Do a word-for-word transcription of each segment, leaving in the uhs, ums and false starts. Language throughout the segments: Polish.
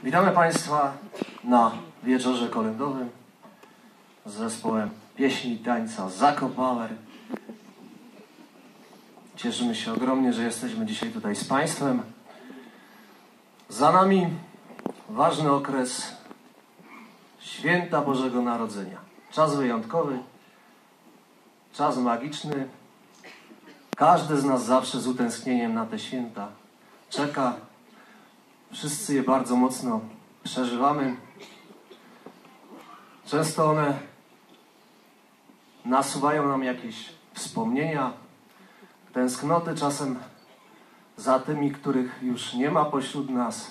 Witamy Państwa na wieczorze kolędowym z zespołem pieśni i tańca Zakopaler. Cieszymy się ogromnie, że jesteśmy dzisiaj tutaj z Państwem. Za nami ważny okres Święta Bożego Narodzenia. Czas wyjątkowy, czas magiczny. Każdy z nas zawsze z utęsknieniem na te święta czeka. Wszyscy je bardzo mocno przeżywamy. Często one nasuwają nam jakieś wspomnienia, tęsknoty czasem za tymi, których już nie ma pośród nas.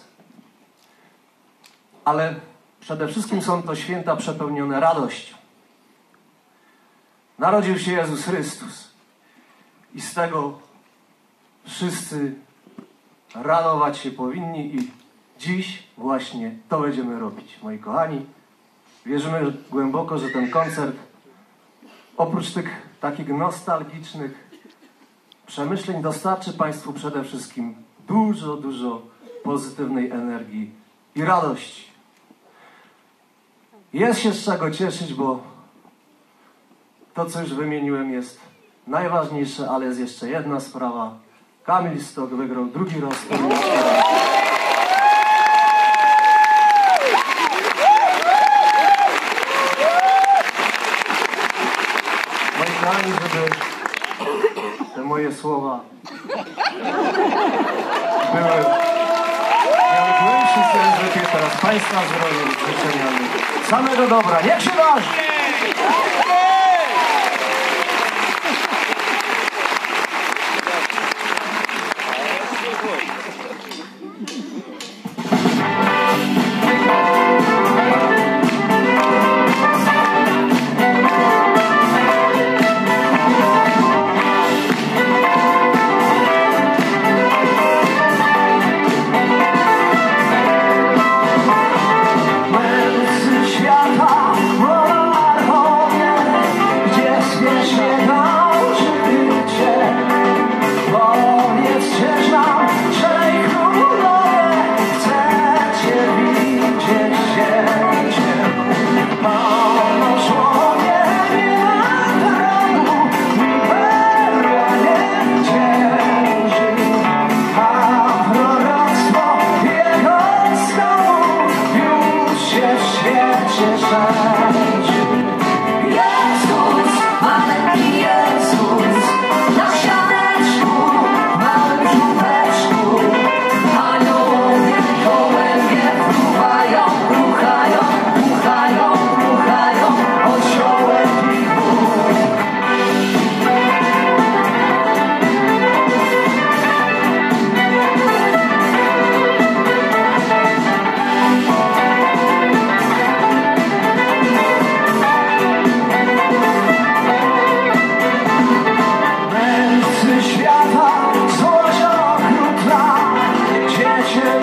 Ale przede wszystkim są to święta przepełnione radością. Narodził się Jezus Chrystus i z tego wszyscy radować się powinni i dziś właśnie to będziemy robić, moi kochani. Wierzymy głęboko, że ten koncert oprócz tych takich nostalgicznych przemyśleń dostarczy Państwu przede wszystkim dużo, dużo pozytywnej energii i radości. Jest się z czego cieszyć, bo to, co już wymieniłem, jest najważniejsze, ale jest jeszcze jedna sprawa. Kamil Stok wygrał drugi raz. Moi kochani, żeby te moje słowa były, miały głębszy sens, lepiej teraz Państwa zdrowia z życzeniami samego dobra. Niech się waży! Świata, złocia okrutna, dziecię